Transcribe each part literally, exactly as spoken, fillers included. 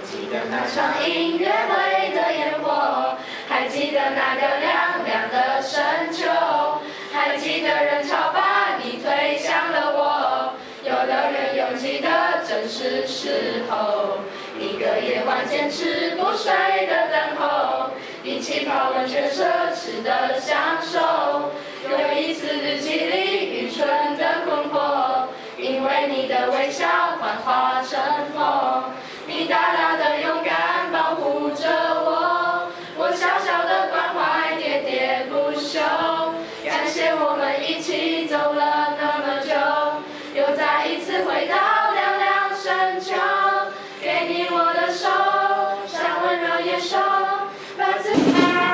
记得那场音乐会的烟火，还记得那个亮亮的深秋，还记得人潮把你推向了我，有了人拥挤的正是时候，一个夜晚坚持不睡的等候，一起泡温泉奢侈的享受，有一次日记里愚蠢的困惑，因为你的微笑幻化成风，你大大的勇敢保护着我，我小小的关怀喋喋不休，感谢我们一起走了那么久，又再一次回到凉凉深秋，给你我的手，像温柔野兽，把自己。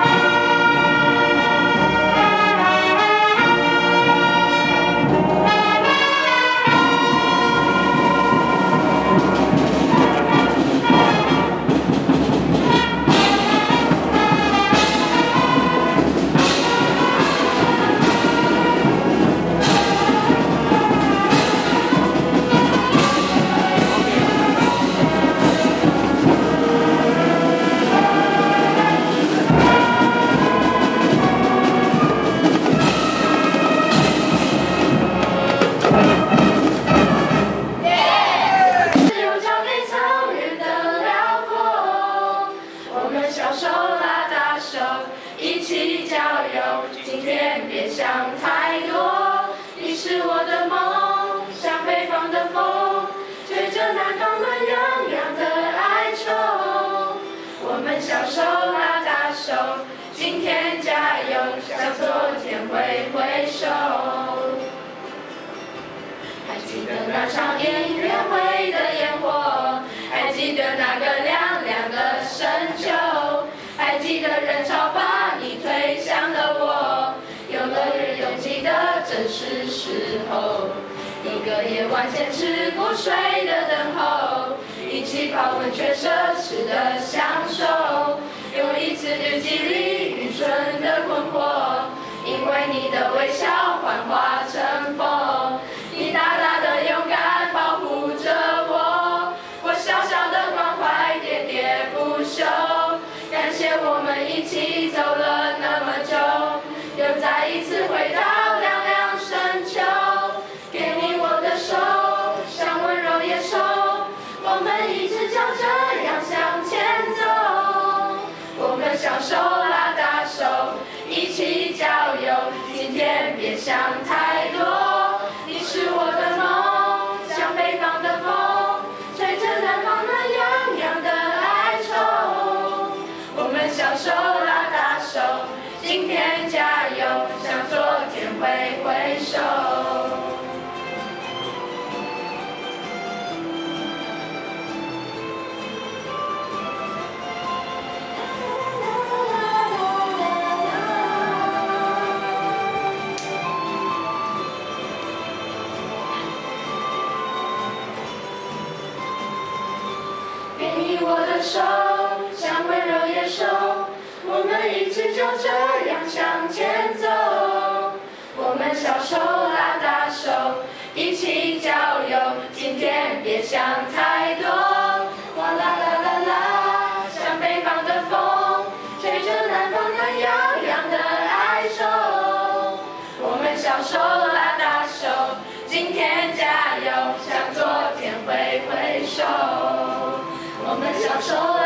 一起郊游，今天别想太多。你是我的梦，像北方的风，吹着南方暖洋洋的哀愁。我们小手拉大手，今天加油，向昨天挥挥手。还记得那场音乐会的烟火，还记得那个亮亮的深秋，还记得人潮把你推向了我，有了人拥挤的正是时候，一个夜晚坚持不睡的等候，一起泡温泉奢侈的享受，有一次日记里愚蠢的困惑，因为你的微笑幻化成风，你大大的勇敢保护着我，我小小的关怀喋喋不休，感谢我们一起走了那么久，又再一次回到凉凉深秋，给你我的手，像温柔野兽，我们一直就这样向前走，我们小手拉大手，一起郊游，今天别想太多，你是我的梦，像北方的风，吹着南方暖洋洋的哀愁，我们小手拉大手，今天加油，向昨天挥挥手。给你我的手，像温柔野兽，我们一直就这样向前走，我们小手拉大手，一起郊游，今天别想太多，哇啦啦啦啦，像北方的风，吹着南方暖洋洋的哀愁，我们小手拉大手，今天加油，向昨天挥挥手，我们小手拉